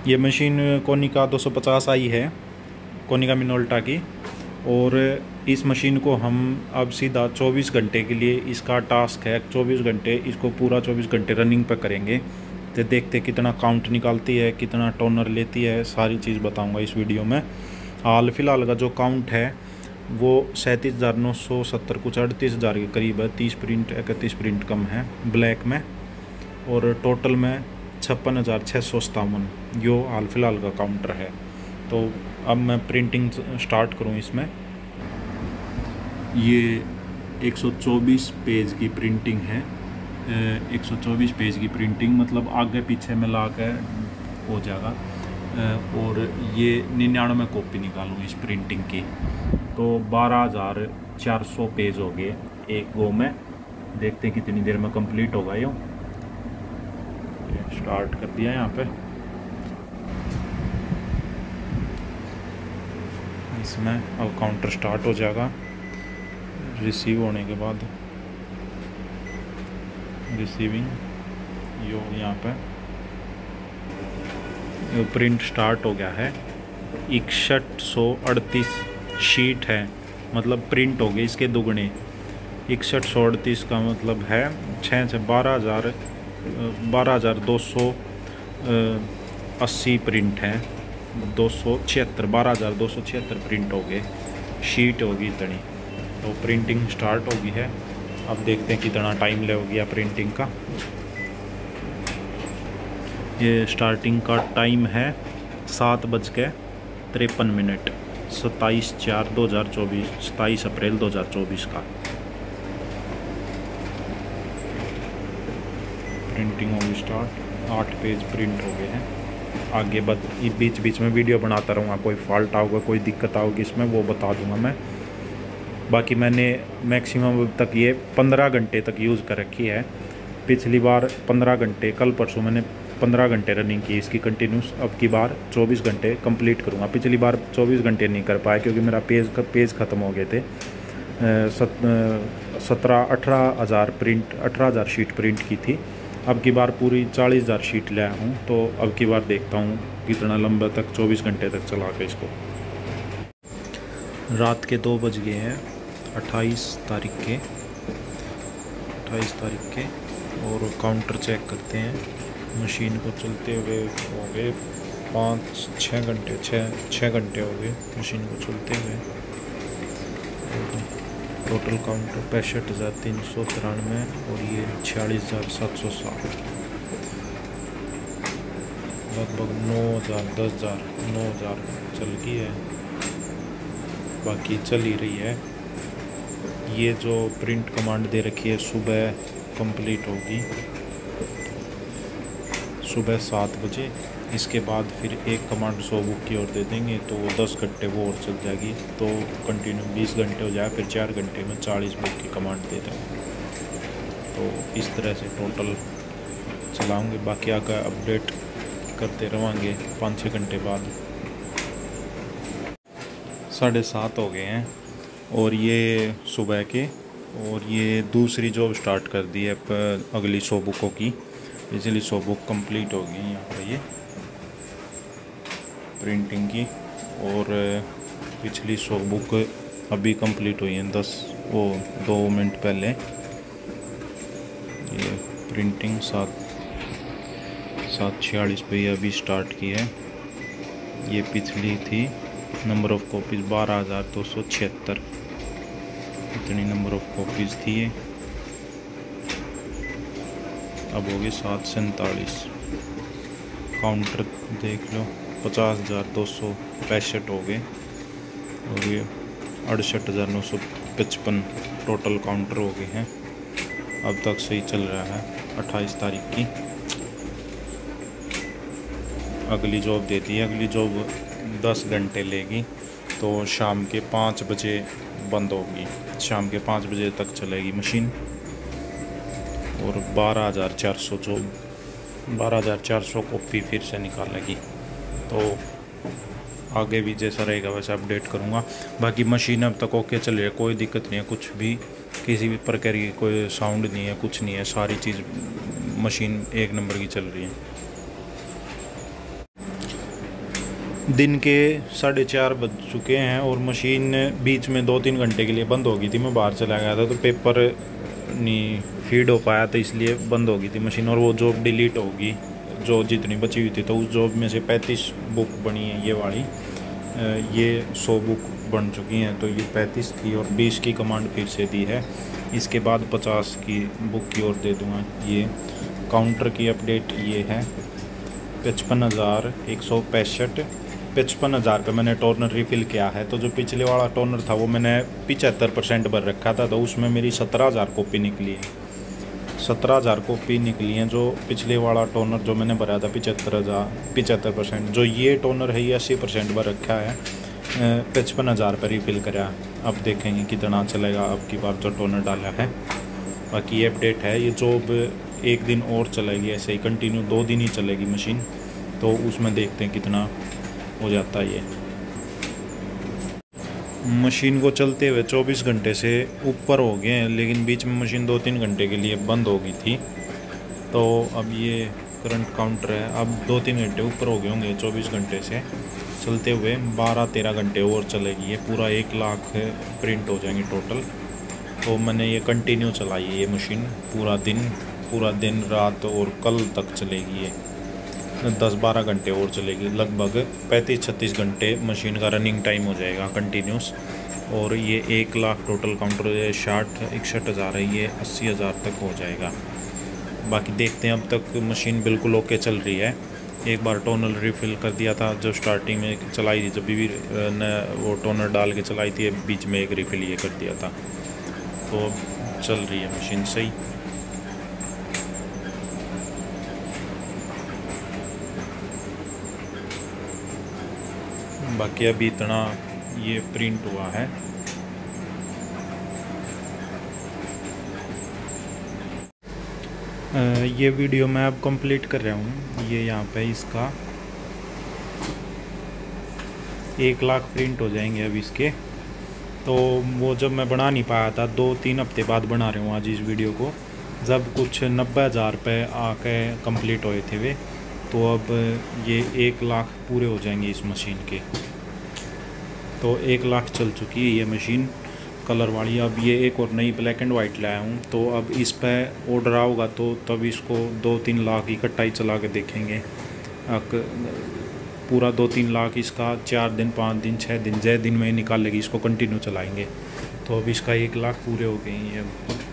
ये मशीन कोनिका 250 आई है, Konica Minolta की। और इस मशीन को हम अब सीधा 24 घंटे के लिए इसका टास्क है, 24 घंटे इसको पूरा 24 घंटे रनिंग पे करेंगे। तो देखते कितना काउंट निकालती है, कितना टोनर लेती है, सारी चीज़ बताऊंगा इस वीडियो में। हाल फिलहाल का जो काउंट है वो 37,970 कुछ 38,000 के करीब है। 30 प्रिंट 31 प्रिंट कम है ब्लैक में, और टोटल में 56,657 यो हाल फिलहाल का काउंटर है। तो अब मैं प्रिंटिंग स्टार्ट करूं इसमें। ये 124 पेज की प्रिंटिंग है। 124 पेज की प्रिंटिंग मतलब आगे पीछे मिला के हो जाएगा। और ये 99 कॉपी निकालूँ इस प्रिंटिंग की, तो 12,400 पेज हो गए एक गो में। देखते हैं कितनी देर में कंप्लीट होगा। ये स्टार्ट कर दिया यहाँ पे। इसमें अब काउंटर स्टार्ट हो जाएगा रिसीव होने के बाद। रिसीविंग यो यहाँ पे यो प्रिंट स्टार्ट हो गया है। 6138 शीट है, मतलब प्रिंट हो गए इसके दुगने। 6138 का मतलब है 12,280 प्रिंट है। 12,276 प्रिंट हो गए, शीट होगी इतनी। तो प्रिंटिंग स्टार्ट होगी है। अब देखते हैं कितना टाइम लगेगा प्रिंटिंग का। ये स्टार्टिंग का टाइम है 7:53 27/4/2024 27 अप्रैल 2024 का। प्रिंटिंग होगी स्टार्ट। 8 पेज प्रिंट हो गए हैं। आगे बीच बीच में वीडियो बनाता रहूँगा, कोई फॉल्ट आओगे, कोई दिक्कत आओगी इसमें वो बता दूँगा मैं। बाकी मैंने मैक्सिमम तक ये 15 घंटे तक यूज़ कर रखी है। पिछली बार 15 घंटे, कल परसों मैंने 15 घंटे रनिंग की इसकी कंटिन्यूस। अब की बार 24 घंटे कंप्लीट करूँगा। पिछली बार 24 घंटे नहीं कर पाया क्योंकि मेरा पेज ख़त्म हो गए थे। 18,000 शीट प्रिंट की थी। अब की बार पूरी 40,000 शीट लाया हूँ। तो अब की बार देखता हूँ कितना लंबा तक 24 घंटे तक चला के इसको। रात के 2 बज गए हैं 28 तारीख के। और काउंटर चेक करते हैं। मशीन को चलते हुए हो गए 6 घंटे हो गए मशीन को चलते हुए। टोटल काउंटर 65,393 और ये 46,707, लगभग 9,000 चल गई है। बाकी चल ही रही है। ये जो प्रिंट कमांड दे रखी है सुबह कंप्लीट होगी, सुबह 7 बजे। इसके बाद फिर एक कमांड 100 बुक की ओर दे देंगे तो वो 10 घंटे वो और चल जाएगी। तो कंटिन्यू 20 घंटे हो जाए, फिर 4 घंटे में 40 बुक की कमांड दे देंगे। तो इस तरह से टोटल चलाऊँगे। बाकी आगे अपडेट करते रहेंगे 5-6 घंटे बाद। 7:30 हो गए हैं और ये सुबह के। और ये दूसरी जॉब स्टार्ट कर दी है अगली 100 बुकों की। पिछली 100 बुक कंप्लीट हो गई यहाँ पर ये प्रिंटिंग की। और पिछली 100 बुक अभी कंप्लीट हुई हैं 2 मिनट पहले। ये प्रिंटिंग 7:46 पे अभी स्टार्ट की है। ये पिछली थी। नंबर ऑफ़ कॉपीज़ 12,276, इतनी नंबर ऑफ़ कॉपीज़ थी ये। अब हो गए 7:47। काउंटर देख लो 50,265 हो गए। और ये 68,955 टोटल काउंटर हो गए हैं। अब तक सही चल रहा है। 28 तारीख की अगली जॉब देती है। अगली जॉब 10 घंटे लेगी, तो शाम के 5 बजे बंद होगी। शाम के 5 बजे तक चलेगी मशीन। और 12,400 कॉपी फिर से निकालेगी। तो आगे भी जैसा रहेगा वैसे अपडेट करूँगा। बाकी मशीन अब तक ओके चल रही है, कोई दिक्कत नहीं है, कुछ भी किसी भी प्रकार की कोई साउंड नहीं है, कुछ नहीं है। सारी चीज़ मशीन एक नंबर की चल रही है। दिन के 4:30 बज चुके हैं और मशीन बीच में 2-3 घंटे के लिए बंद हो गई थी। मैं बाहर चला गया था तो पेपर नहीं फीड हो पाया था, इसलिए बंद हो गई थी मशीन। और वो जॉब डिलीट होगी जो जितनी बची हुई थी, तो उस जॉब में से 35 बुक बनी है ये वाली, ये 100 बुक बन चुकी हैं। तो ये 35 थी और 20 की कमांड फिर से दी है। इसके बाद 50 की बुक की ओर दे दूँगा। ये काउंटर की अपडेट ये है 55,165। 55,000 पे मैंने टोनर रिफ़िल किया है। तो जो पिछले वाला टोनर था वो मैंने 75% भर रखा था, तो उसमें मेरी 17,000 कॉपी निकली है। 17,000 कॉपी निकली हैं। जो पिछले वाला टोनर जो मैंने भरा था 75%, जो ये टोनर है ये 80% भर रखा है। 55,000 पर रिफ़िल करा। अब देखेंगे कितना चलेगा अब की बार जो टोनर डाला है। बाकी ये अपडेट है। ये जॉब एक दिन और चलेगी, ऐसे ही कंटिन्यू 2 दिन ही चलेगी मशीन, तो उसमें देखते हैं कितना हो जाता है। ये मशीन को चलते हुए 24 घंटे से ऊपर हो गए हैं, लेकिन बीच में मशीन 2-3 घंटे के लिए बंद हो गई थी। तो अब ये करंट काउंटर है, अब 2-3 घंटे ऊपर हो गए होंगे 24 घंटे से चलते हुए। 12-13 घंटे और चलेगी। ये पूरा 1 लाख प्रिंट हो जाएंगे टोटल। तो मैंने ये कंटिन्यू चलाई है ये मशीन पूरा दिन रात, और कल तक चलेगी ये 10-12 घंटे और चलेगी। लगभग 35-36 घंटे मशीन का रनिंग टाइम हो जाएगा कंटिन्यूस। और ये 1 लाख टोटल काउंटर 61,000 है, ये 80,000 तक हो जाएगा। बाकी देखते हैं। अब तक मशीन बिल्कुल ओके चल रही है। एक बार टोनर रिफ़िल कर दिया था जो स्टार्टिंग में चलाई थी, जब भी वो टोनर डाल के चलाई थी, बीच में एक रिफ़िल ये कर दिया था। तो चल रही है मशीन सही। बाकी अभी इतना ये प्रिंट हुआ है। ये वीडियो मैं अब कंप्लीट कर रहा हूँ। ये यहाँ पे इसका 1 लाख प्रिंट हो जाएंगे अब इसके। तो वो जब मैं बना नहीं पाया था, 2-3 हफ्ते बाद बना रहा हूँ आज इस वीडियो को, जब कुछ 90,000 पे आके कंप्लीट हुए थे वे। तो अब ये 1 लाख पूरे हो जाएंगे इस मशीन के। तो 1 लाख चल चुकी है ये मशीन कलर वाली। अब ये एक और नई ब्लैक एंड वाइट लाया हूँ, तो अब इस पर ऑर्डर आओगा तो तब इसको 2-3 लाख इकट्ठा ही चला के देखेंगे। पूरा 2-3 लाख इसका 4 दिन 5 दिन 6 दिन जय दिन में निकाल लेगी, इसको कंटिन्यू चलाएँगे। तो अब इसका 1 लाख पूरे हो गए हैं अब।